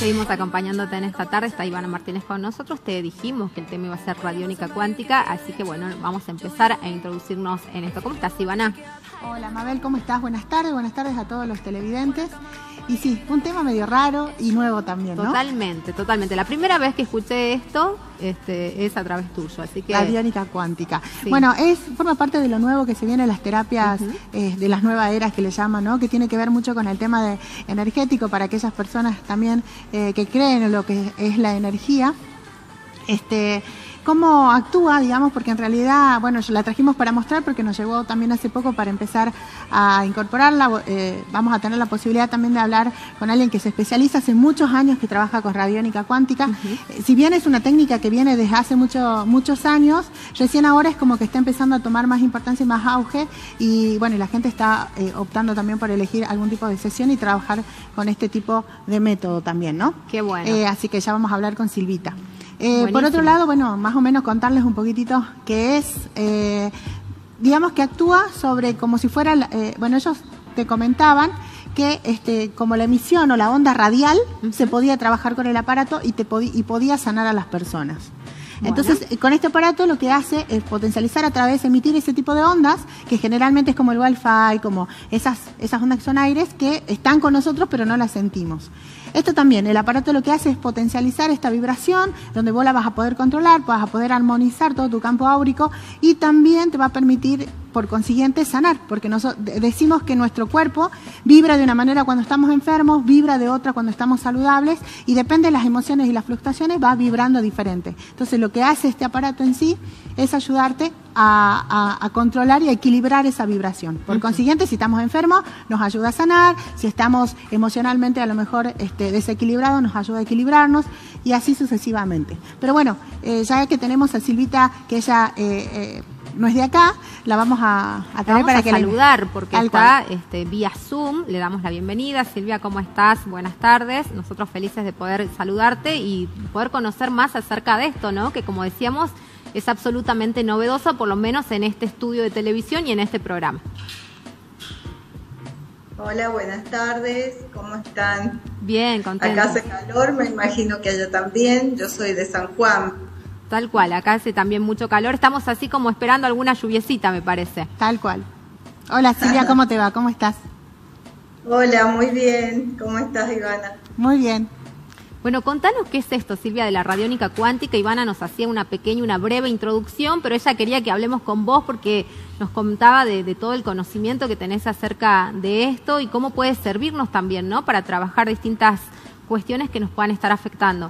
Seguimos acompañándote en esta tarde, está Ivana Martínez con nosotros. Te dijimos que el tema iba a ser radiónica cuántica, así que bueno, vamos a empezar a introducirnos en esto. ¿Cómo estás, Ivana? Hola, Mabel, ¿cómo estás? Buenas tardes a todos los televidentes. Y sí, un tema medio raro y nuevo también, ¿no? Totalmente, totalmente. La primera vez que escuché esto es a través tuyo, así que... Radiónica cuántica. Sí. Bueno, forma parte de lo nuevo que se viene en las terapias de las nuevas eras que le llaman, ¿no? Que tiene que ver mucho con el tema energético para aquellas personas también que creen en lo que es la energía. Cómo actúa, digamos, porque en realidad, bueno, la trajimos para mostrar porque nos llegó también hace poco para empezar a incorporarla. Vamos a tener la posibilidad también de hablar con alguien que se especializa hace muchos años, que trabaja con radiónica cuántica. Si bien es una técnica que viene desde hace muchos años, recién ahora es como que está empezando a tomar más importancia y más auge, y bueno, la gente está optando también por elegir algún tipo de sesión y trabajar con este tipo de método también, ¿no? Qué bueno. Así que ya vamos a hablar con Silvita. Por otro lado, bueno, más o menos contarles un poquitito qué es, digamos que actúa sobre como si fuera, bueno, ellos te comentaban que como la emisión o la onda radial se podía trabajar con el aparato y podía sanar a las personas. Bueno. Entonces, con este aparato lo que hace es potencializar a través, emitir ese tipo de ondas, que generalmente es como el Wi-Fi, como esas ondas que son aires, que están con nosotros pero no las sentimos. Esto también, el aparato lo que hace es potencializar esta vibración, donde vos la vas a poder controlar, vas a poder armonizar todo tu campo áurico, y también te va a permitir, por consiguiente, sanar, porque decimos que nuestro cuerpo vibra de una manera cuando estamos enfermos, vibra de otra cuando estamos saludables, y depende de las emociones y las fluctuaciones, va vibrando diferente. Entonces, lo que hace este aparato en sí es ayudarte a controlar y a equilibrar esa vibración. Por consiguiente, si estamos enfermos, nos ayuda a sanar; si estamos emocionalmente a lo mejor desequilibrados, nos ayuda a equilibrarnos, y así sucesivamente. Pero bueno, ya que tenemos a Silvita, que ella no es de acá, la vamos a traer para que saludar, porque está vía Zoom. Le damos la bienvenida. Silvia, ¿cómo estás? Buenas tardes. Nosotros felices de poder saludarte y poder conocer más acerca de esto, ¿no? Que, como decíamos, es absolutamente novedosa, por lo menos en este estudio de televisión y en este programa. Hola, buenas tardes, ¿cómo están? Bien, contenta. Acá hace calor, me imagino que allá también. Yo soy de San Juan. Tal cual, acá hace también mucho calor. Estamos así como esperando alguna lluviecita, me parece. Tal cual. Hola, Silvia, ¿cómo te va? ¿Cómo estás? Hola, muy bien. ¿Cómo estás, Ivana? Muy bien. Bueno, contanos qué es esto, Silvia, de la radiónica cuántica. Ivana nos hacía una breve introducción, pero ella quería que hablemos con vos porque nos contaba de todo el conocimiento que tenés acerca de esto y cómo puede servirnos también, ¿no?, para trabajar distintas cuestiones que nos puedan estar afectando.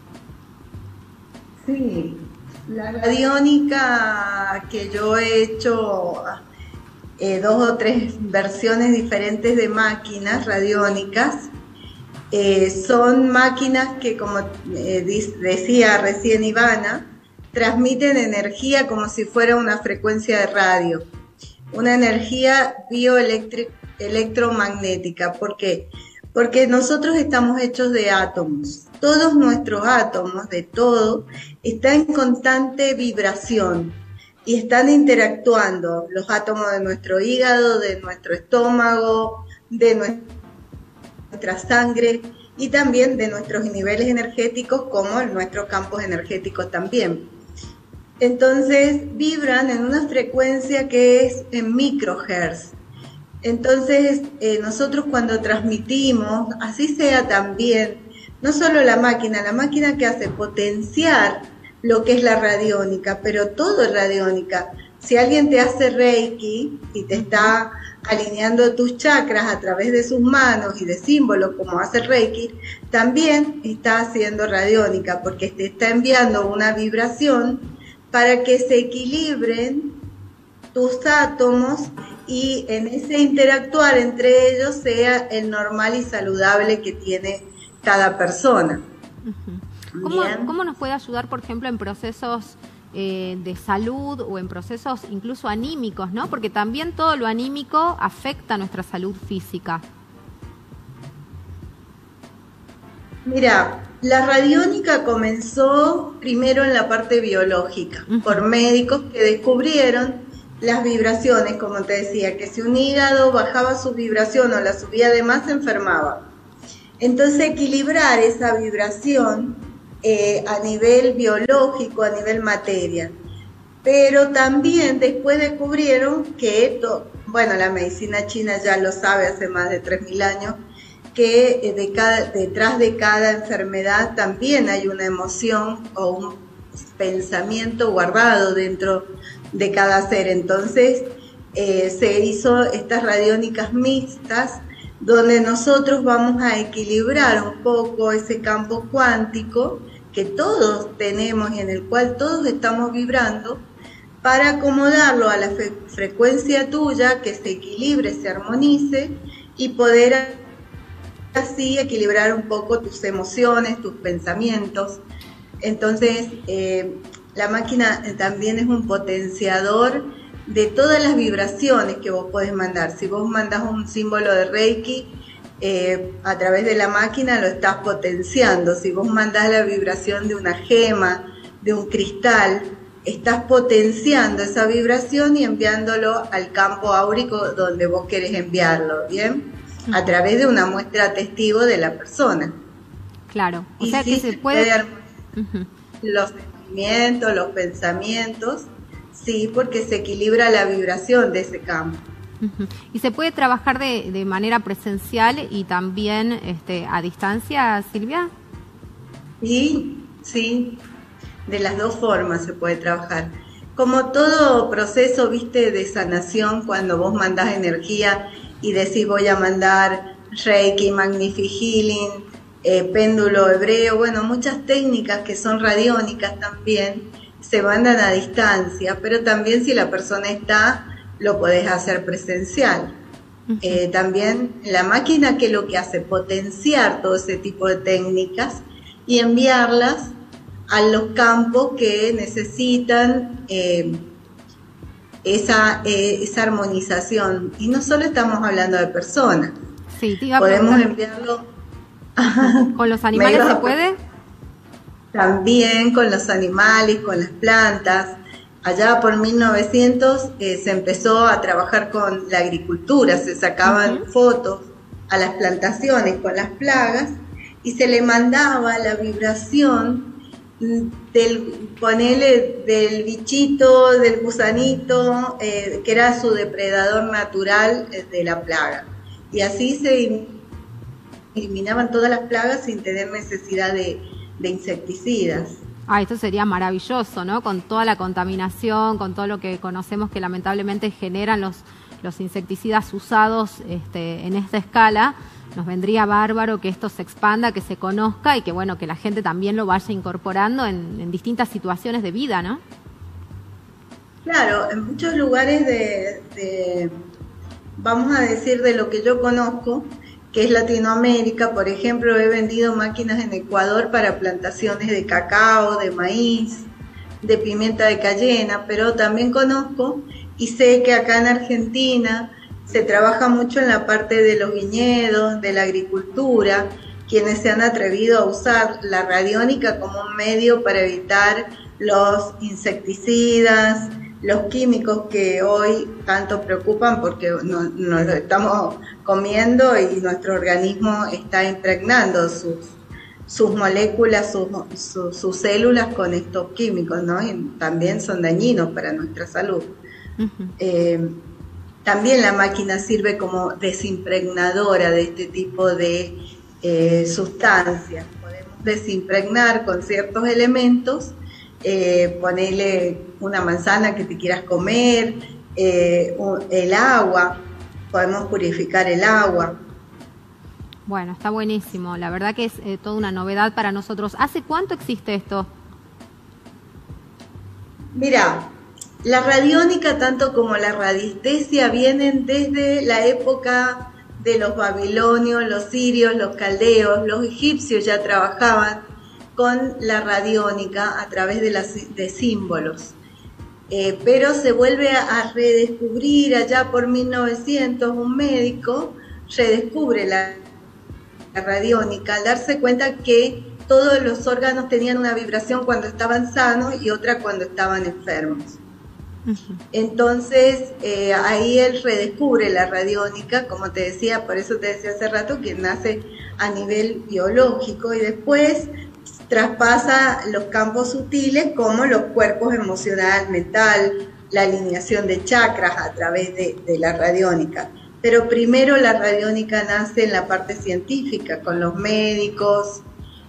Sí, la radiónica, que yo he hecho 2 o 3 versiones diferentes de máquinas radiónicas. Son máquinas que, como decía recién Ivana, transmiten energía como si fuera una frecuencia de radio, una energía bioelectromagnética. ¿Por qué? Porque nosotros estamos hechos de átomos. Todos nuestros átomos, de todo, están en constante vibración y están interactuando. Los átomos de nuestro hígado, de nuestro estómago, de nuestra sangre y también de nuestros niveles energéticos, como en nuestros campos energéticos también. Entonces vibran en una frecuencia que es en microhertz. Entonces nosotros cuando transmitimos, así sea también, no solo la máquina que hace potenciar lo que es la radiónica, pero todo es radiónica. Si alguien te hace Reiki y te está alineando tus chakras a través de sus manos y de símbolos como hace Reiki, también está haciendo radiónica, porque te está enviando una vibración para que se equilibren tus átomos y en ese interactuar entre ellos sea el normal y saludable que tiene cada persona. ¿Cómo nos puede ayudar, por ejemplo, en procesos de salud o en procesos incluso anímicos, ¿no? Porque también todo lo anímico afecta a nuestra salud física. Mira, la radiónica comenzó primero en la parte biológica, por médicos que descubrieron las vibraciones, como te decía, que si un hígado bajaba su vibración o la subía de más, se enfermaba. Entonces equilibrar esa vibración a nivel biológico, a nivel materia. Pero también después descubrieron que esto, bueno, la medicina china ya lo sabe hace más de 3000 años, que detrás de cada enfermedad también hay una emoción o un pensamiento guardado dentro de cada ser. Entonces se hizo estas radiónicas mixtas, donde nosotros vamos a equilibrar un poco ese campo cuántico que todos tenemos y en el cual todos estamos vibrando, para acomodarlo a la frecuencia tuya, que se equilibre, se armonice, y poder así equilibrar un poco tus emociones, tus pensamientos. Entonces, la máquina también es un potenciador de todas las vibraciones que vos podés mandar. Si vos mandás un símbolo de Reiki, a través de la máquina lo estás potenciando. Si vos mandás la vibración de una gema, de un cristal, estás potenciando esa vibración y enviándolo al campo áurico donde vos querés enviarlo, ¿bien? A través de una muestra testigo de la persona. Claro, o y sea sí que se puede... Los sentimientos, los pensamientos, sí, porque se equilibra la vibración de ese campo. ¿Y se puede trabajar de manera presencial y también a distancia, Silvia? Sí, de las dos formas se puede trabajar. Como todo proceso, viste, de sanación, cuando vos mandás energía y decís voy a mandar Reiki, Magnific Healing, péndulo hebreo, bueno, muchas técnicas que son radiónicas también se mandan a distancia, pero también si la persona está, lo podés hacer presencial. También la máquina, que lo que hace, potenciar todo ese tipo de técnicas y enviarlas a los campos que necesitan esa armonización. Y no solo estamos hablando de personas, sí, podemos enviarlo. ¿Con los animales se puede? También con los animales, con las plantas. Allá por 1900 se empezó a trabajar con la agricultura, se sacaban fotos a las plantaciones con las plagas y se le mandaba la vibración del bichito, del gusanito, que era su depredador natural de la plaga. Y así se eliminaban todas las plagas sin tener necesidad de insecticidas. Esto sería maravilloso, ¿no? Con toda la contaminación, con todo lo que conocemos que lamentablemente generan los insecticidas usados en esta escala, nos vendría bárbaro que esto se expanda, que se conozca y que, bueno, que la gente también lo vaya incorporando en distintas situaciones de vida, ¿no? Claro, en muchos lugares vamos a decir, de lo que yo conozco, que es Latinoamérica. Por ejemplo, he vendido máquinas en Ecuador para plantaciones de cacao, de maíz, de pimienta de cayena, pero también conozco y sé que acá en Argentina se trabaja mucho en la parte de los viñedos, de la agricultura, quienes se han atrevido a usar la radiónica como un medio para evitar los insecticidas, los químicos que hoy tanto preocupan, porque nos lo estamos comiendo y nuestro organismo está impregnando sus moléculas, sus células con estos químicos, ¿no? Y también son dañinos para nuestra salud. También la máquina sirve como desimpregnadora de este tipo de sustancias. Podemos desimpregnar con ciertos elementos, ponerle una manzana que te quieras comer, el agua, podemos purificar el agua. Bueno, está buenísimo, la verdad que es toda una novedad para nosotros. ¿Hace cuánto existe esto? Mira, la radiónica tanto como la radiestesia vienen desde la época de los babilonios, los sirios, los caldeos, los egipcios ya trabajaban con la radiónica a través de símbolos. Pero se vuelve a redescubrir allá por 1900, un médico redescubre la radiónica al darse cuenta que todos los órganos tenían una vibración cuando estaban sanos y otra cuando estaban enfermos. Entonces ahí él redescubre la radiónica, como te decía, por eso te decía hace rato, que nace a nivel biológico y después traspasa los campos sutiles como los cuerpos emocional, mental, la alineación de chakras a través de la radiónica. Pero primero la radiónica nace en la parte científica, con los médicos,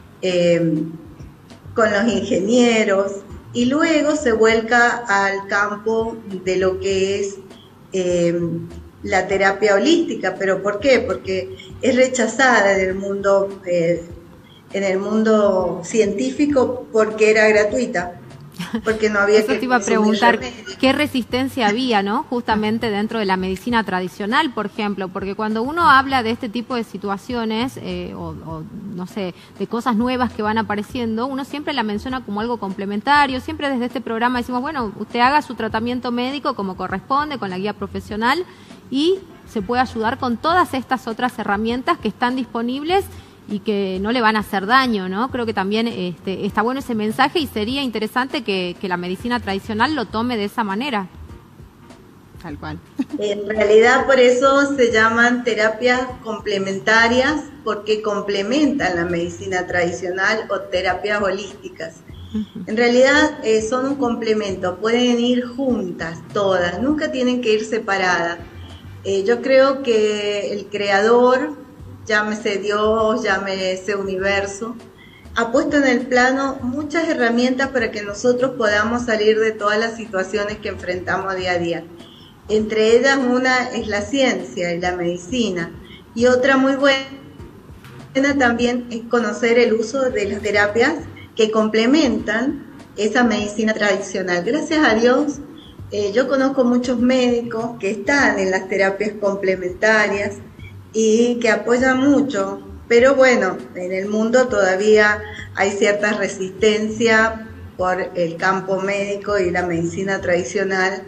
con los ingenieros, y luego se vuelca al campo de lo que es la terapia holística. ¿Pero por qué? Porque es rechazada en el mundo científico porque era gratuita, porque no había. Eso te iba a preguntar, ¿qué resistencia había, no? Justamente dentro de la medicina tradicional, por ejemplo, porque cuando uno habla de este tipo de situaciones, o no sé, de cosas nuevas que van apareciendo, uno siempre la menciona como algo complementario. Siempre desde este programa decimos, bueno, usted haga su tratamiento médico como corresponde, con la guía profesional, y se puede ayudar con todas estas otras herramientas que están disponibles y que no le van a hacer daño, ¿no? Creo que también está bueno ese mensaje y sería interesante que la medicina tradicional lo tome de esa manera. Tal cual. En realidad por eso se llaman terapias complementarias, porque complementan la medicina tradicional o terapias holísticas. En realidad son un complemento, pueden ir juntas todas, nunca tienen que ir separadas. Yo creo que el creador, llámese Dios, llámese universo, ha puesto en el plano muchas herramientas para que nosotros podamos salir de todas las situaciones que enfrentamos día a día. Entre ellas una es la ciencia y la medicina, y otra muy buena también es conocer el uso de las terapias que complementan esa medicina tradicional. Gracias a Dios, yo conozco muchos médicos que están en las terapias complementarias y que apoyan mucho, pero bueno, en el mundo todavía hay cierta resistencia por el campo médico y la medicina tradicional.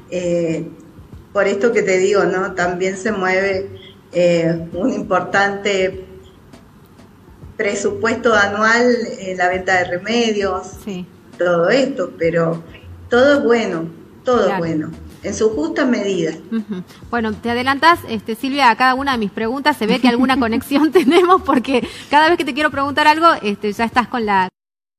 Por esto que te digo, ¿no? También se mueve un importante presupuesto anual en la venta de remedios, sí, todo esto, pero todo es bueno, todo es bueno, en su justa medida. Bueno, te adelantás, Silvia, a cada una de mis preguntas. Se ve que alguna conexión tenemos, porque cada vez que te quiero preguntar algo, ya estás con la...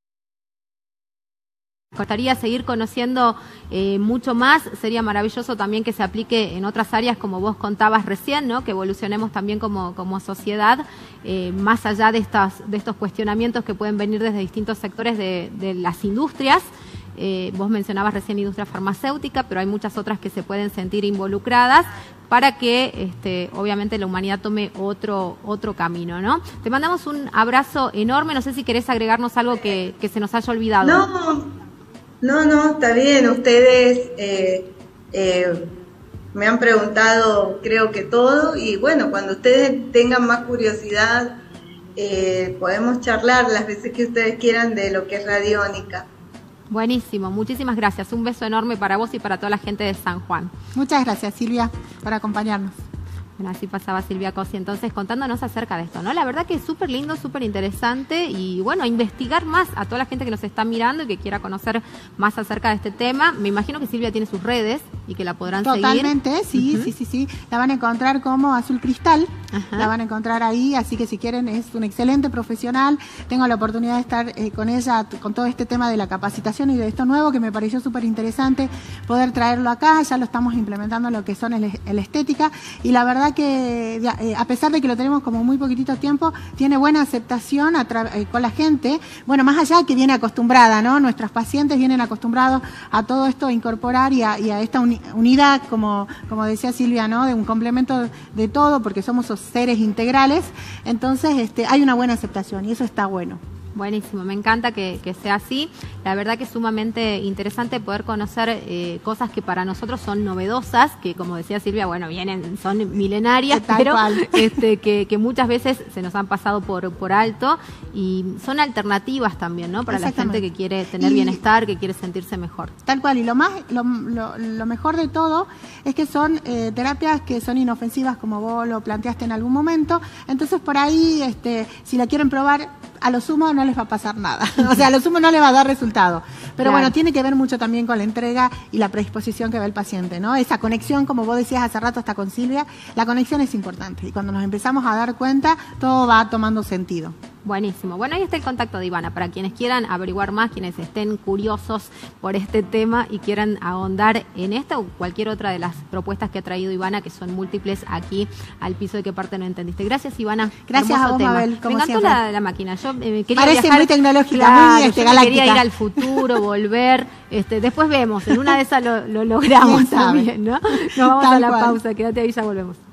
Me gustaría seguir conociendo mucho más. Sería maravilloso también que se aplique en otras áreas, como vos contabas recién, ¿no? Que evolucionemos también como sociedad, más allá de estos cuestionamientos que pueden venir desde distintos sectores de las industrias. Vos mencionabas recién industria farmacéutica, pero hay muchas otras que se pueden sentir involucradas para que obviamente la humanidad tome otro camino, ¿no? Te mandamos un abrazo enorme. No sé si querés agregarnos algo que se nos haya olvidado. No, está bien. Ustedes me han preguntado, creo que todo, y bueno, cuando ustedes tengan más curiosidad, podemos charlar las veces que ustedes quieran de lo que es radiónica. Buenísimo, muchísimas gracias. Un beso enorme para vos y para toda la gente de San Juan. Muchas gracias, Silvia, por acompañarnos. Bueno, así pasaba Silvia Cosi, entonces, contándonos acerca de esto, ¿no? La verdad que es súper lindo, súper interesante, y bueno, investigar más a toda la gente que nos está mirando y que quiera conocer más acerca de este tema. Me imagino que Silvia tiene sus redes y que la podrán seguir. Totalmente, sí. La van a encontrar como Azul Cristal, la van a encontrar ahí, así que si quieren, es una excelente profesional. Tengo la oportunidad de estar con ella, con todo este tema de la capacitación y de esto nuevo, que me pareció súper interesante poder traerlo acá. Ya lo estamos implementando en lo que son el estética, y la verdad que a pesar de que lo tenemos como muy poquitito tiempo, tiene buena aceptación con la gente. Bueno, más allá que viene acostumbrada, ¿no? Nuestros pacientes vienen acostumbrados a todo esto, a incorporar y a esta unidad, como decía Silvia, ¿no? De un complemento de todo, porque somos seres integrales. Entonces hay una buena aceptación y eso está bueno. Buenísimo, me encanta que sea así. La verdad que es sumamente interesante poder conocer cosas que para nosotros son novedosas, que como decía Silvia, bueno, son milenarias, pero que muchas veces se nos han pasado por alto, y son alternativas también, ¿no? Para la gente que quiere tener bienestar, que quiere sentirse mejor. Tal cual, y lo mejor de todo es que son terapias que son inofensivas, como vos lo planteaste en algún momento. Entonces por ahí, si la quieren probar, a lo sumo no les va a pasar nada. O sea, a lo sumo no les va a dar resultado. Pero bueno, tiene que ver mucho también con la entrega y la predisposición que ve el paciente, ¿no? Esa conexión, como vos decías hace rato hasta con Silvia, la conexión es importante. Y cuando nos empezamos a dar cuenta, todo va tomando sentido. Buenísimo. Bueno, ahí está el contacto de Ivana para quienes quieran averiguar más, quienes estén curiosos por este tema y quieran ahondar en esta o cualquier otra de las propuestas que ha traído Ivana, que son múltiples, aquí al piso de Qué Parte No Entendiste. Gracias, Ivana. Gracias a vos, Mabel. Me encantó la máquina. Yo quería parece viajar, muy tecnológica, claro, muy galáctica. Quería ir al futuro, volver. Después vemos, en una de esas lo logramos también, ¿no? Nos vamos a la pausa, quédate ahí, ya volvemos.